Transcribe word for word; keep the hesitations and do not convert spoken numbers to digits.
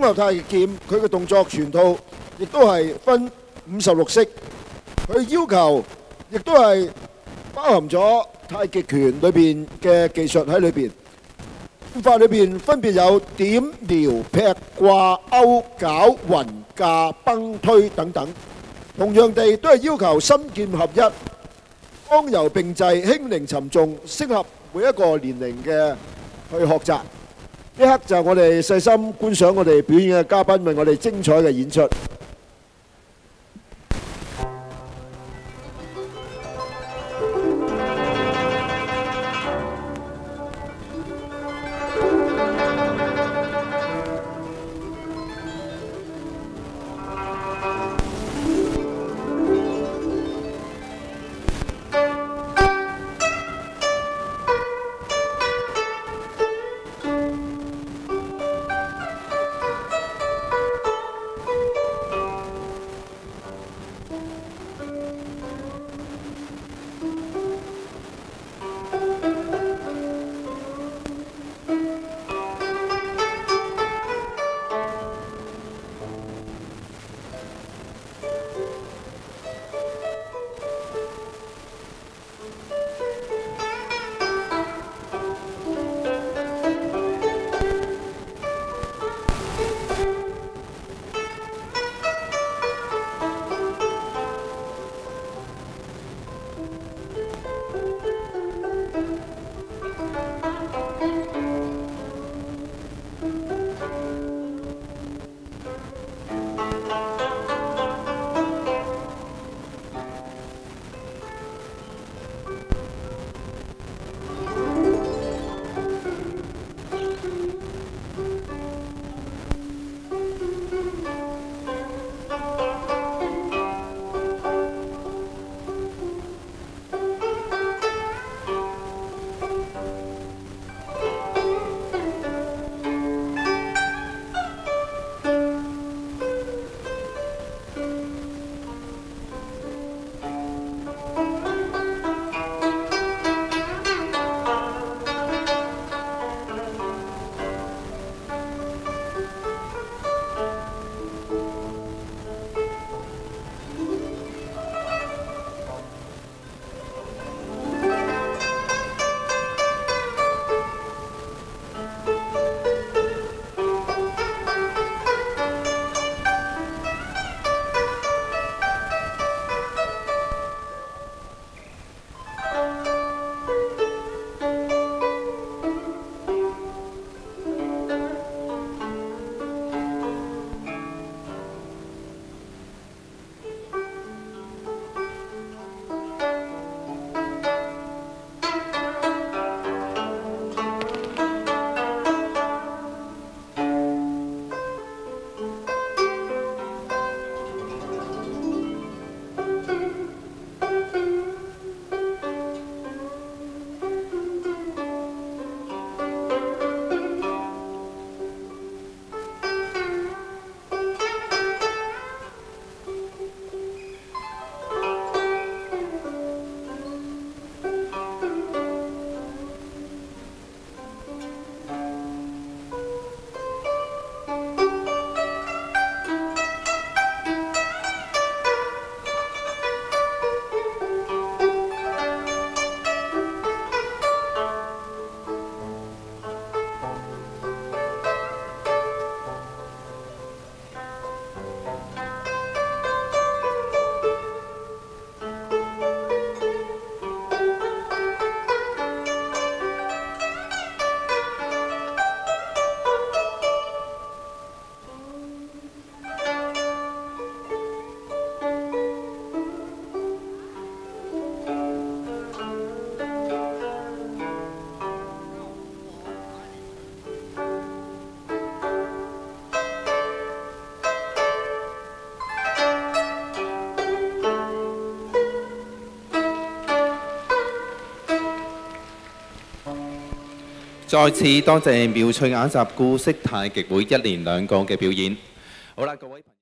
合太極劍佢嘅動作全套亦都係分五十六式，佢要求亦都係包含咗太極拳裏邊嘅技術喺裏邊。劍法裏邊分別有點、撩、劈、掛、勾、絞、雲、架、崩、推等等。同樣地，都係要求心劍合一、剛柔並濟、輕靈沉重，適合每一個年齡嘅去學習。呢刻就我哋細心觀賞我哋表演嘅嘉賓為我哋精彩嘅演出。 再次多謝苗翠雅集故式太極會一連兩個嘅表演。好啦，各位。